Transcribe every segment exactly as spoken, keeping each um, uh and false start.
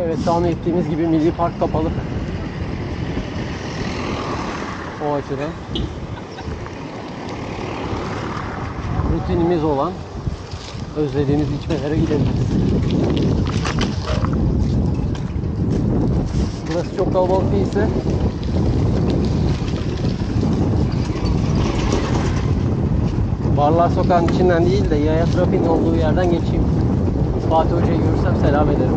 Evet, tahmin ettiğimiz gibi Milli Park kapalı. O açıdan. Rutinimiz olan özlediğimiz içmelere gidebiliriz. Burası çok kalabalık değilse Barlar Sokağı'nın içinden değil de yaya trafiğinin olduğu yerden geçeyim. Fatih Hoca'yı görürsem selam ederim.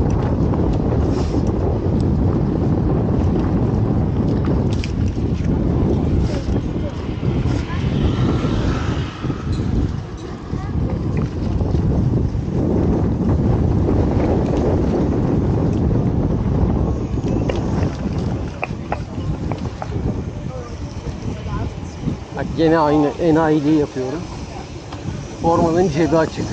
Bak gene aynı enayiliği yapıyorum. Formanın cebi açık.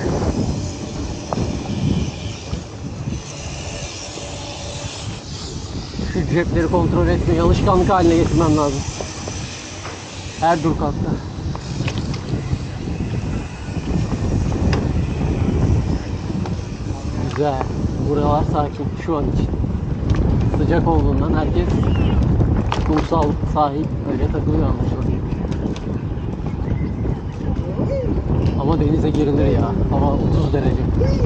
Şu cepleri kontrol etmeyi alışkanlık haline getirmem lazım. Her dur kalkta. Güzel. Buralar sakin şu an için. Sıcak olduğundan herkes kumsal sahil öyle takılıyor anlaşılan. Ama denize girilir ya. Hava otuz derece.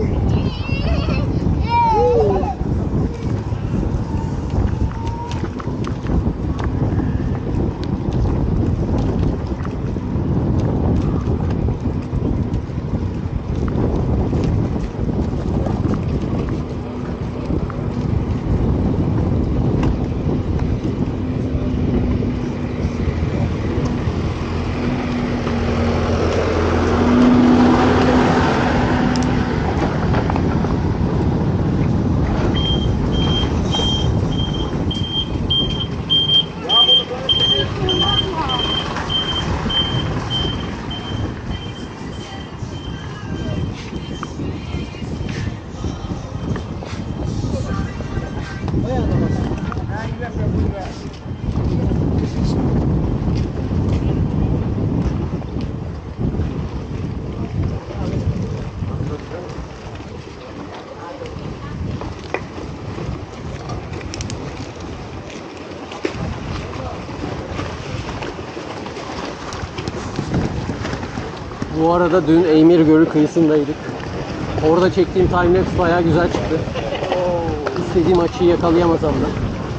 Bu arada dün Eymir Gölü kıyısındaydık. Orada çektiğim timelapse bayağı güzel çıktı. İstediğim açıyı yakalayamasam da.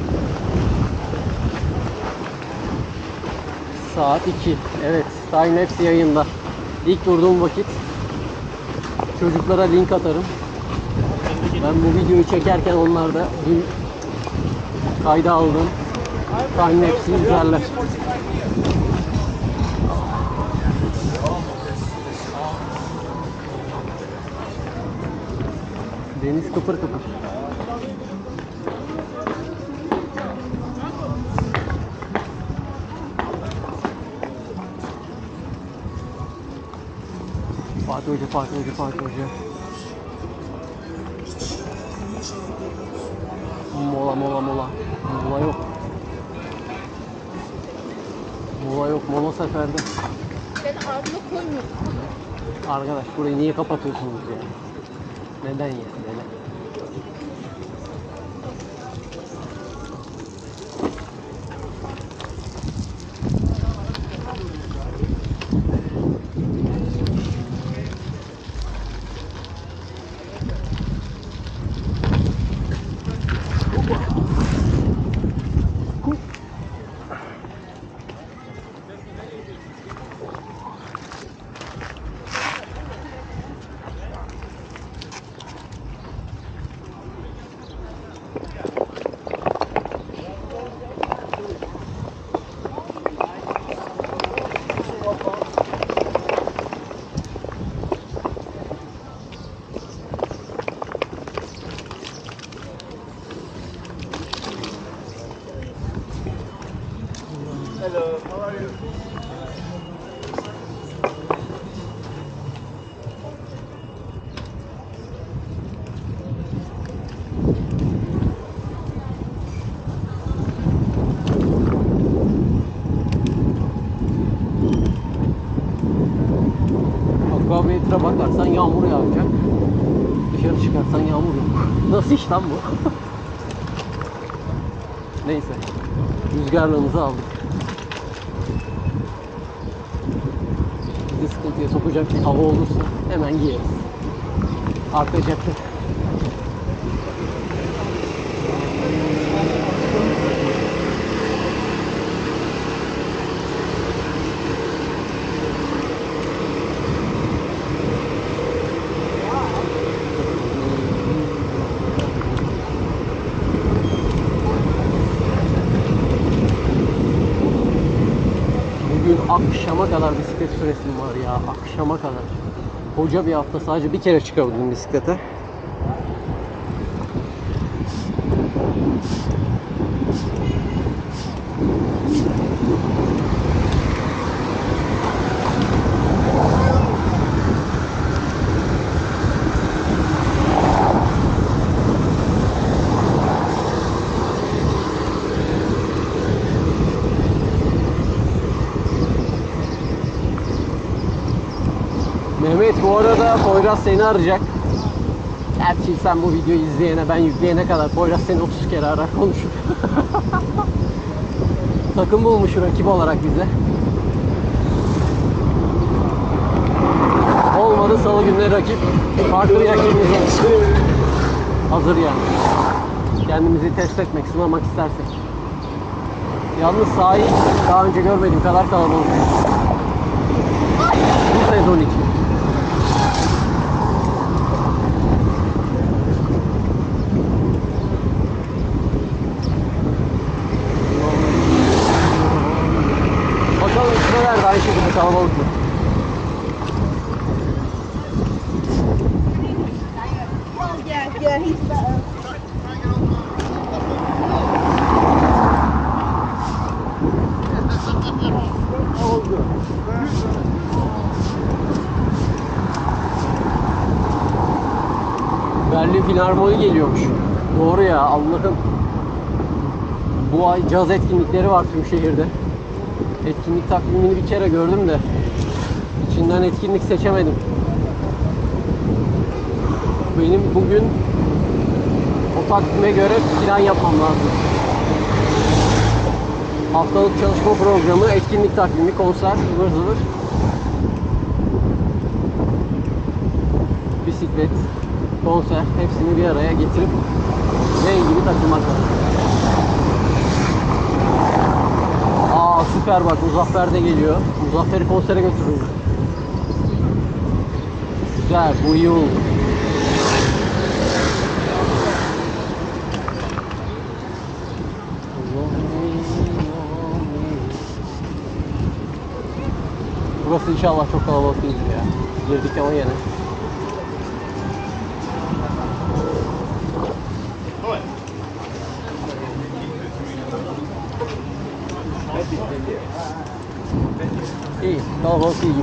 Saat iki. Evet, timelapse yayında. İlk durduğum vakit çocuklara link atarım. Ben bu videoyu çekerken onlar da dün kayda aldığım timelapse'i izlerler. Deniz kıpır kıpır. Fatih Hoca, Fatih Hoca, Fatih Hoca. Mola, mola, mola. Mola yok. Mola yok, mola seferde. Ben ağzına koymuyorum. Arkadaş burayı niye kapatıyorsunuz ya? Neden ya? Neden? Hello, how are you? Akvametre bakarsan yağmur yağacak. Dışarı çıkarsan yağmur yok. Nasıl iş lan bu? Neyse. Rüzgarlığımızı aldık. Bizi sıkıntıya sokacak bir hava olursa hemen giyeriz. Arka cepte. Akşama kadar bisiklet süresim var ya, akşama kadar. Koca bir hafta sadece bir kere çıkabildim bisiklete. Mehmet, bu arada Poyraz seni arayacak. Gerçi sen bu videoyu izleyene, ben yükleyene kadar Poyraz seni otuz kere arar, konuşur. Takım bulmuş rakip olarak bize. Olmadı salı günleri rakip. Farklı bir rakibimiz olmuş. Hazır yani. Kendimizi test etmek, sınamak istersek. Yalnız sahayı daha önce görmediğim kadar kalabalık. Bu sezon için. Bakalım üstüne aynı şekilde kalabalık mı? Yeah, yeah, he's better. Berlin Filarmoni geliyormuş. Doğru ya, Allah'ım. Bu ay caz etkinlikleri var tüm şehirde. Etkinlik takvimini bir kere gördüm de içinden etkinlik seçemedim. Benim bugün o takvime göre plan yapmam lazım. Haftalık çalışma programı, etkinlik takvimi, konser, ıvır zıvır. Bisiklet, konser, hepsini bir araya getirip renk gibi takılmak lazım. Aa süper, bak Muzaffer de geliyor. Muzaffer'i konsere götürürüm. Güzel, bu iyi oldu. Burası inşallah çok kalabalık değildir ya. Girdik ama yine. İyi, kalabalık iyi gibi.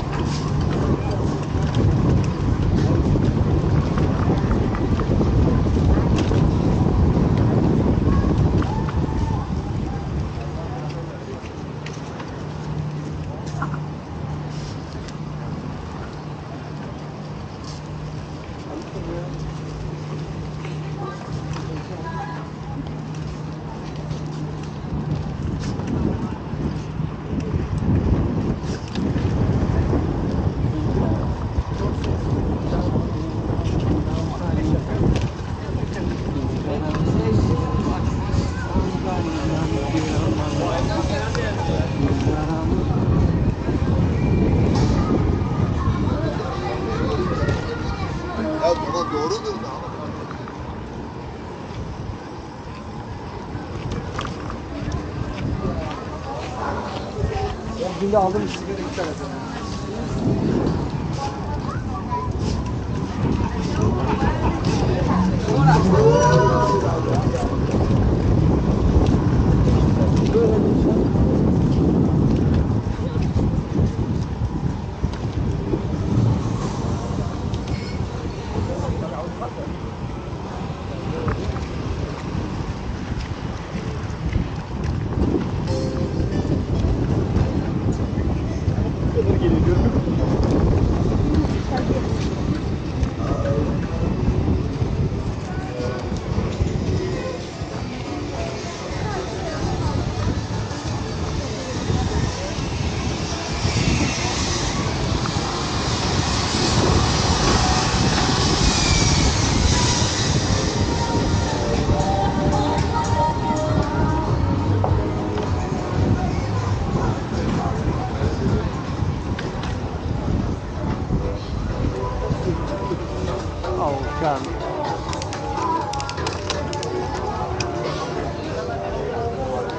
Ya baba doğrudur da ama. Şimdi aldım sigara bir tane.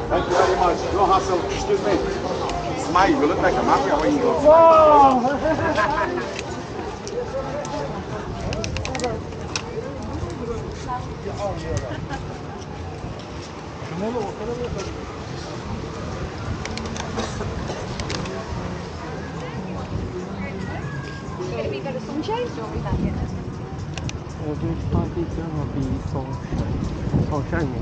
Thank you very much. No hassle. Excuse me. Smile. You look like a mafia when you go. Have you got a sunshine? Or we can't get this? Ödünç partisi ama bir son son mi?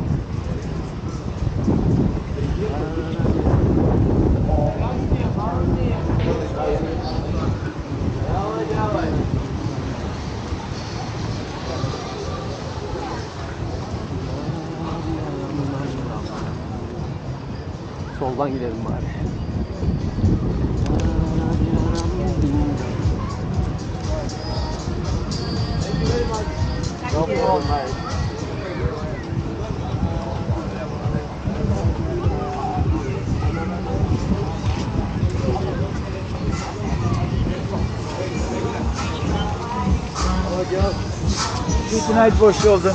Soldan gidelim bari. No problem, mate. Good night, boş yolda.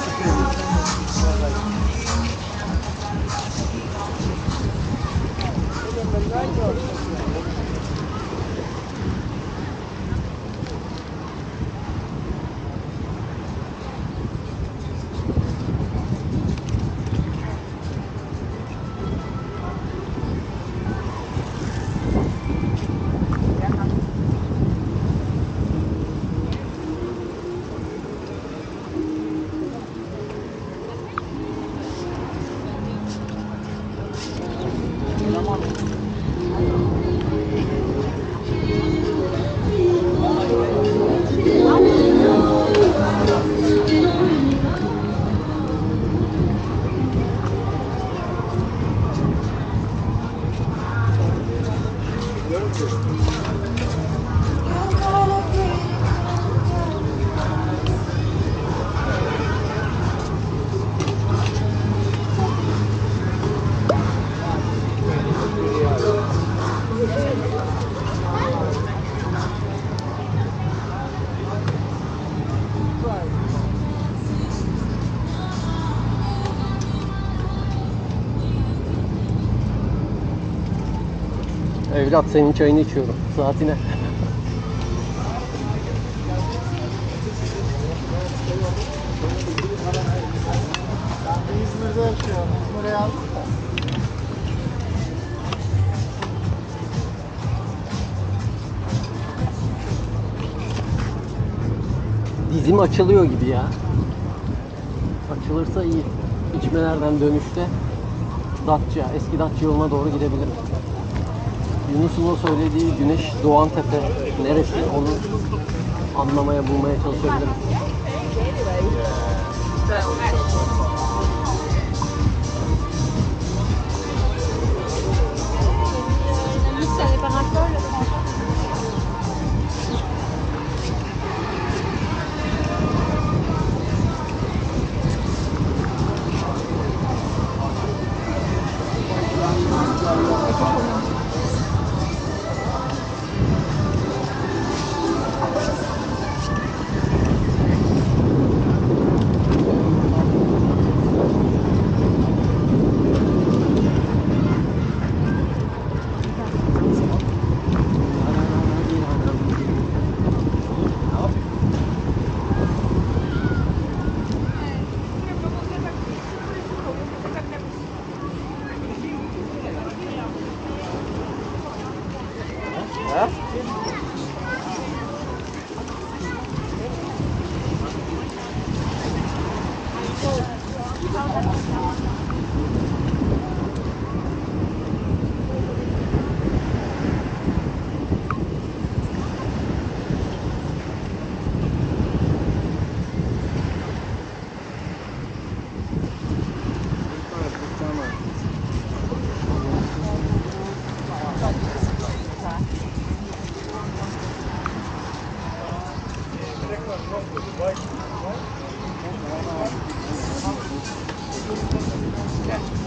Evlat senin çayını içiyorum. Saatine. İzmir'de yaşıyorum. İzmir'e yazdık da. Dizim açılıyor gibi ya. Açılırsa iyi. İçmelerden dönüşte Datça, eski Datça yoluna doğru gidebilirim. Yunus'un o söylediği Güneş Doğan Tepe neresi onu anlamaya, bulmaya çalışabilirim. Yeah.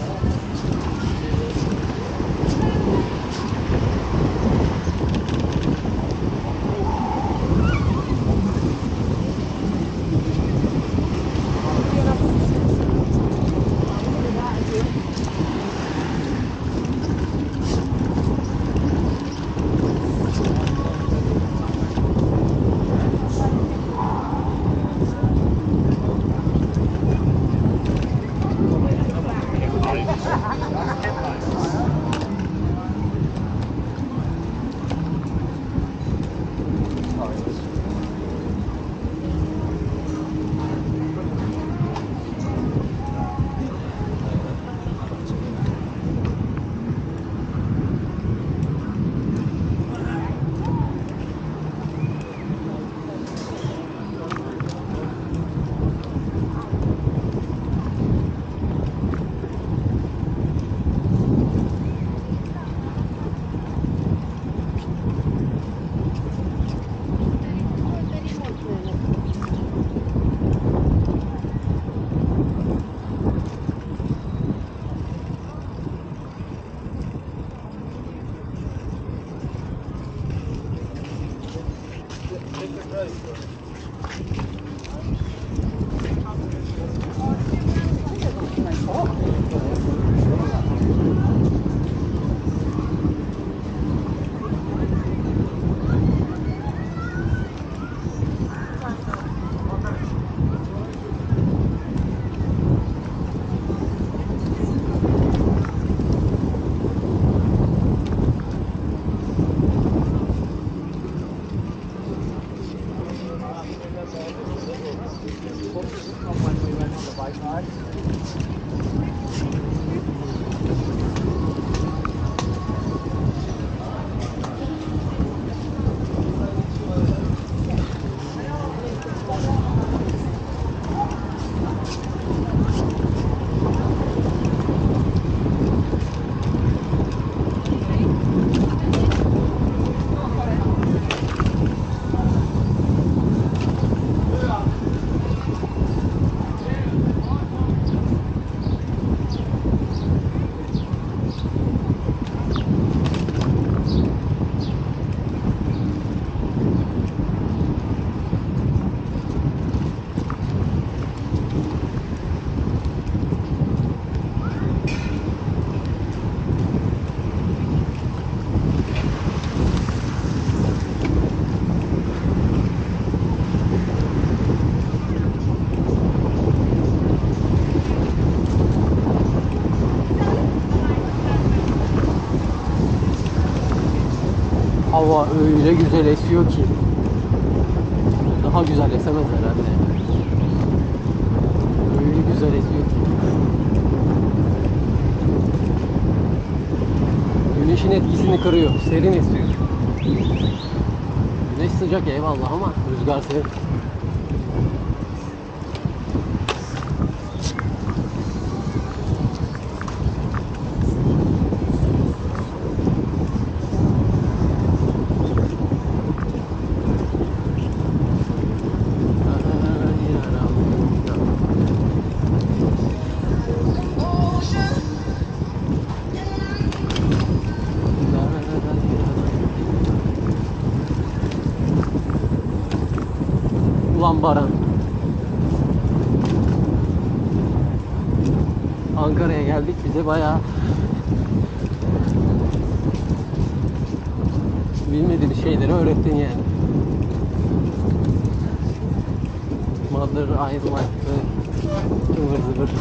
Hava öyle güzel esiyor ki. Daha güzel esemez herhalde. Öyle güzel esiyor ki. Güneşin etkisini kırıyor. Serin esiyor. Güneş sıcak eyvallah ama rüzgar serin. Ulan Baran. Ankara'ya geldik, bize bayağı bilmediğimiz şeyleri öğrettin yani. Mother ayrılaktı. Ivır zıvır.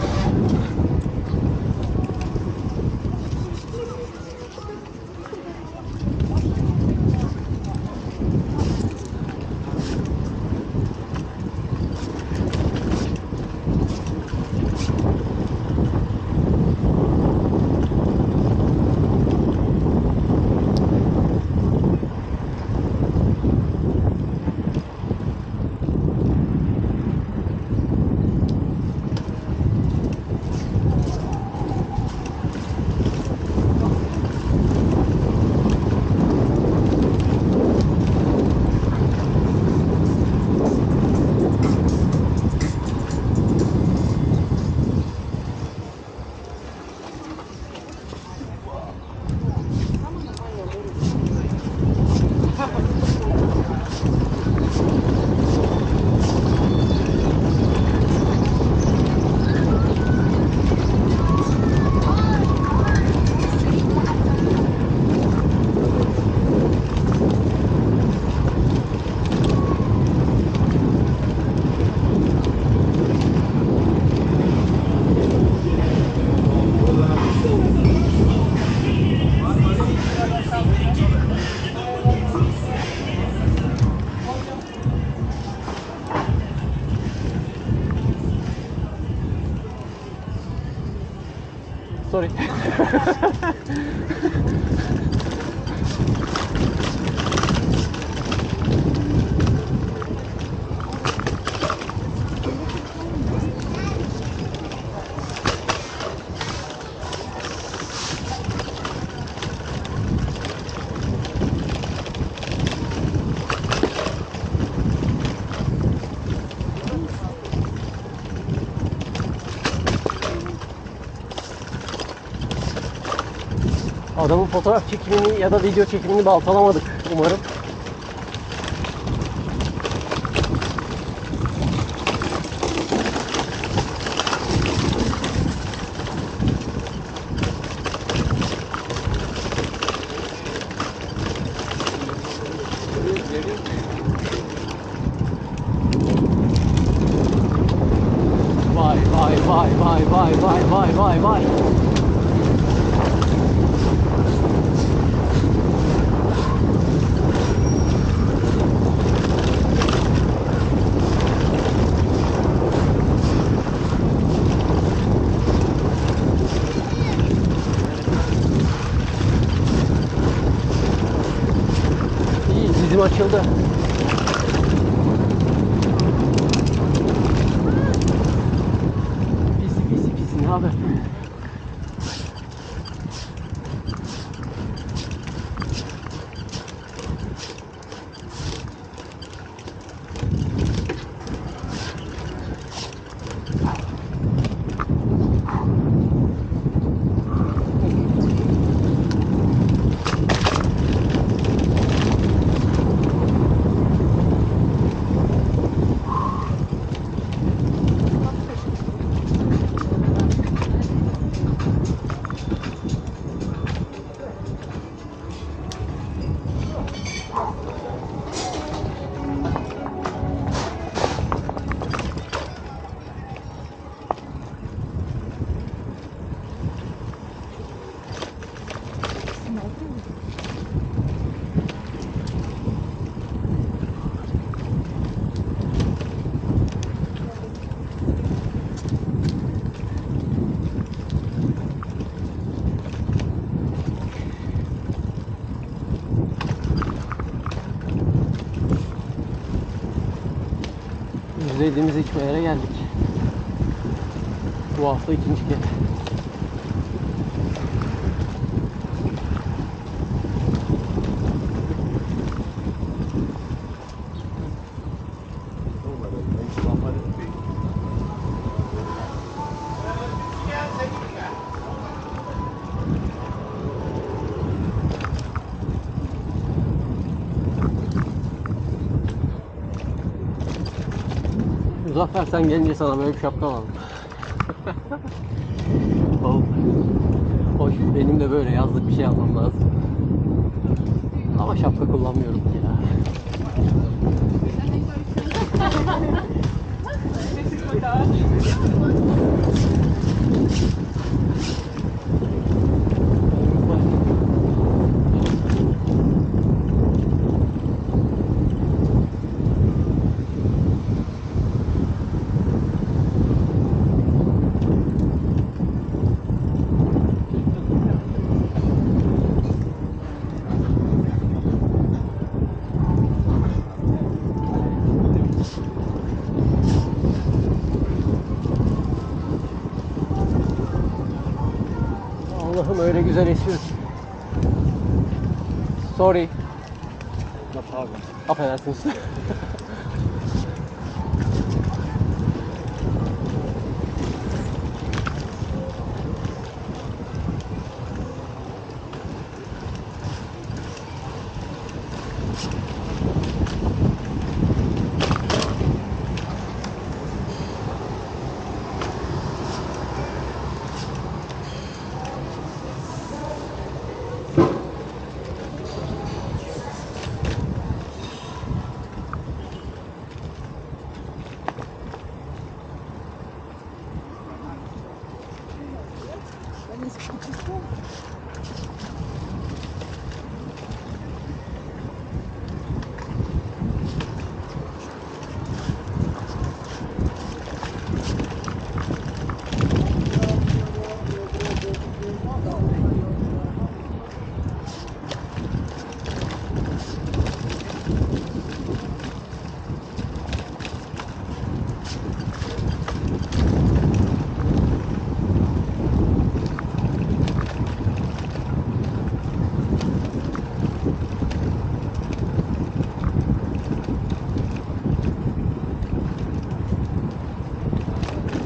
Sorry. Adamın fotoğraf çekimini ya da video çekimini baltalamadık umarım. Vay vay vay vay vay vay vay vay vay. İyi, bizim açıldı. Pisi pisi pisi ne haber? Özlediğimiz içmelere geldik. Bu hafta ikinci kez. Muzaffer sen gelince sana böyle bir şapka alalım. Oğlum, hoş, benim de böyle yazlık bir şey almam lazım. Ama şapka kullanmıyorum ki ya. Allah'ım öyle güzel esiyor ki. Sorry. No problem. Affedersiniz.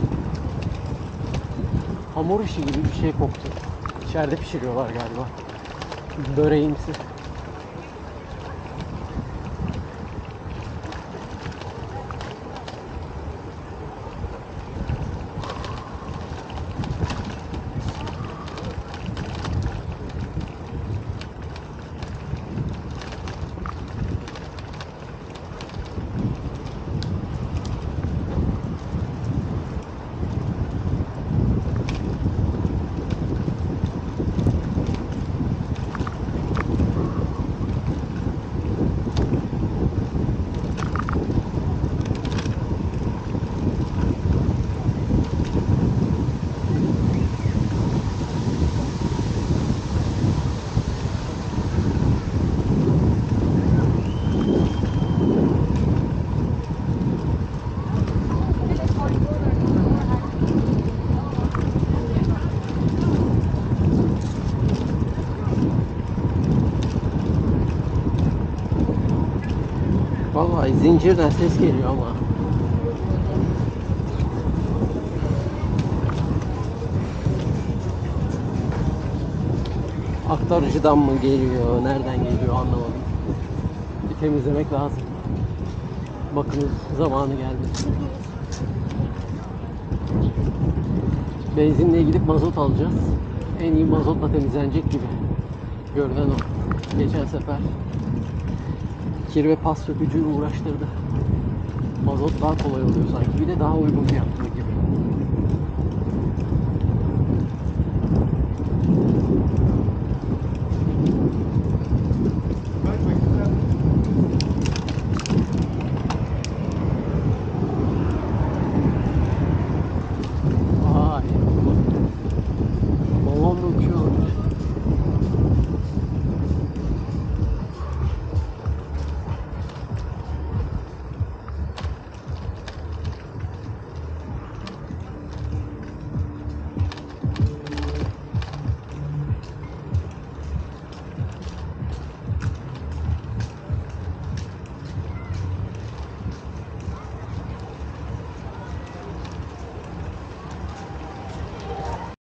Hamur işi gibi bir şey koktu. İçeride pişiriyorlar galiba. böreğimsi. Vallahi zincirden ses geliyor ama. Aktarıcıdan mı geliyor, nereden geliyor anlamadım. Bir temizlemek lazım. Bakın zamanı geldi. Benzinliğe gidip mazot alacağız. En iyi mazotla temizlenecek gibi. Görünen o. Geçen sefer kir ve pas sökücü uğraştırdı. Mazot daha kolay oluyor sanki. Bir de daha uygun fiyatlı gibi.